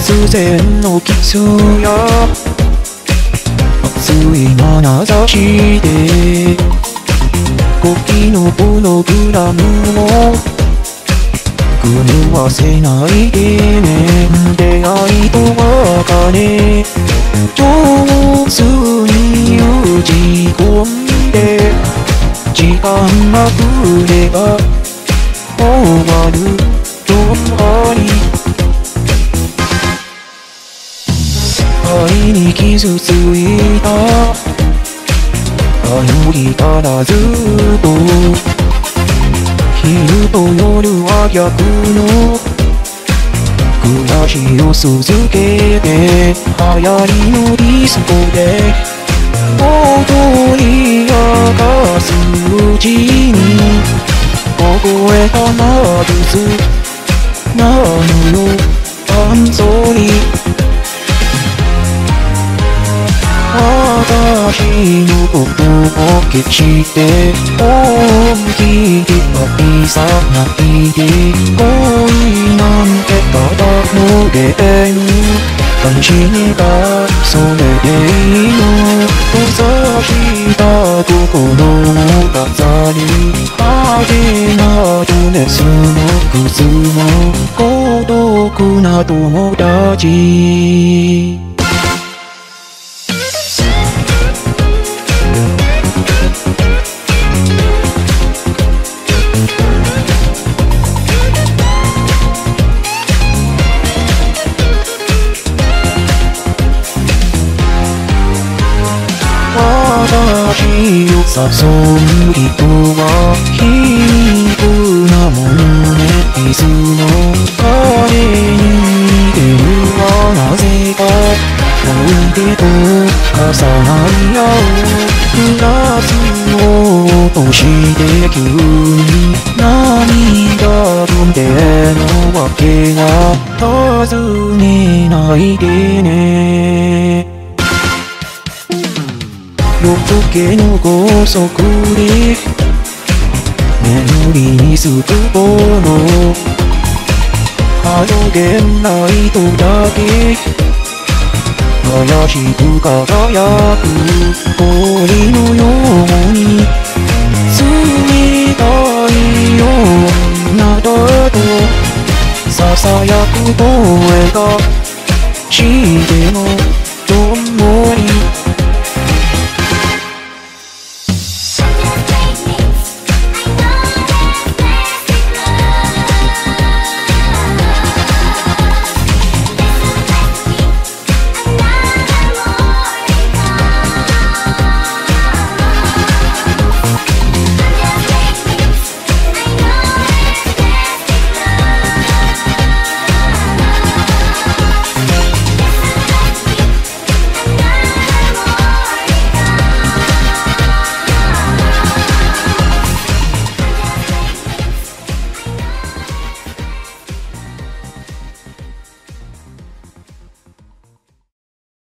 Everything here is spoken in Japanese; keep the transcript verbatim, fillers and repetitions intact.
突然のキスや熱い眼差しで時のプログラムを狂わせないでね。出会いと別れ上手に打ち込んで時間が来れば終わるとあり愛に傷ついたあの日からずっと昼と夜は逆の暮らしを続けて流行りのディスコで踊り明かすうちに凍えたまぶつなのよI'm sorry私のことを決して本気で愛さないで恋なんてただのゲーム楽しめばそれでいいの閉ざした心を飾る派手なドレスの靴も孤独な友達私を誘う人は皮膚なものねいつも彼に出るはなぜか思い出と重なり合うグラスを落として急に涙ぐんでのわけが尋ねないでね夜更けの高速で眠りにつく頃ハロゲンライトだけ怪しく輝く氷のように冷たい女だとささやく声がしても